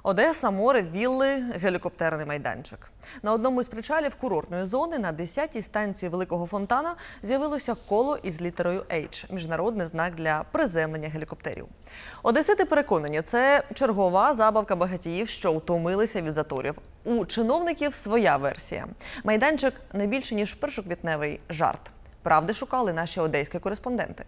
Одеса, море, вілли, гелікоптерний майданчик. На одному із причалів курортної зони на 10-й станції Великого Фонтана з'явилося коло із літерою H – міжнародний знак для приземлення гелікоптерів. Одесити переконані, це чергова забавка багатіїв, що втомилися від заторів. У чиновників своя версія. Майданчик не більше, ніж першоквітневий жарт. Правди шукали наші одеські кореспонденти.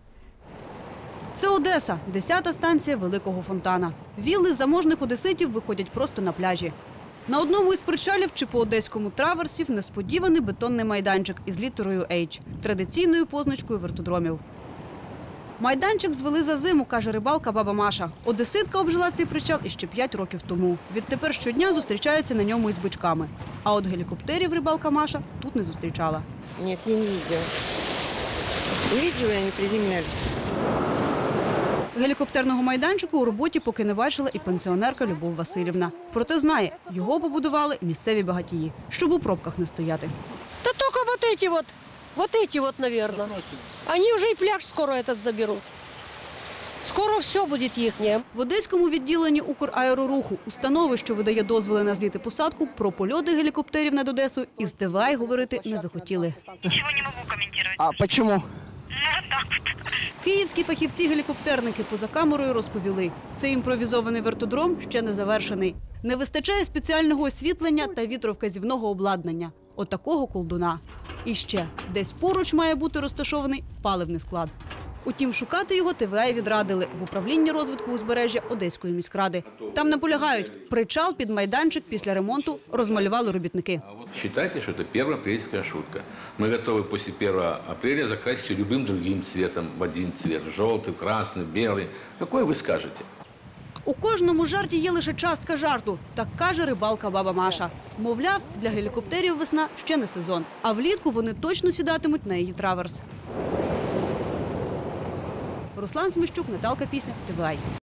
Це Одеса, 10-та станція Великого Фонтана. Вілли заможних одеситів виходять просто на пляжі. На одному із причалів чи по одеському траверсів несподіваний бетонний майданчик із літерою H – традиційною позначкою вертодромів. Майданчик звели за зиму, каже рибалка баба Маша. Одеситка обжила цей причал іще 5 років тому. Відтепер щодня зустрічається на ньому із бичками. А от гелікоптерів рибалка Маша тут не зустрічала. Ні, я не бачила. Увидела, і вони приземлялись. Гелікоптерного майданчику у роботі поки не бачила і пенсіонерка Любов Васильівна. Проте знає, його побудували місцеві багатії, щоб у пробках не стояти. Да только вот эти, наверное. Они уже и пляж скоро этот заберут. Скоро все будет їхнє. В Одеському відділенні Украероруху, установи, що видає дозволи на зліт і посадку, про польоти гелікоптерів над Одесою із ТВА говорити не захотіли. Ничего не могу комментировать. А почему? Ну, вот так вот. Київські фахівці-гелікоптерники поза камерою розповіли, цей імпровізований вертодром ще не завершений. Не вистачає спеціального освітлення та вітровказівного обладнання. Отакого колдуна. І ще, десь поруч має бути розташований паливний склад. Утім, шукати його ТВА й відрадили в управлінні розвитку узбережжя Одеської міськради. Там наполягають, причал під майданчик після ремонту розмалювали робітники. Считайте, что это первая апрельская шутка. Мы готовы после 1 апреля закрасить ее любым другим цветом, в один цвет. Желтый, красный, белый. Какой вы скажете? У кожному жарті є лише частка жарту, так каже рибалка баба Маша. Мовляв, для гелікоптерів весна ще не сезон, а влітку вони точно сідатимуть на її траверс. Руслан Сміщук, Наталка Пісня, ТВА.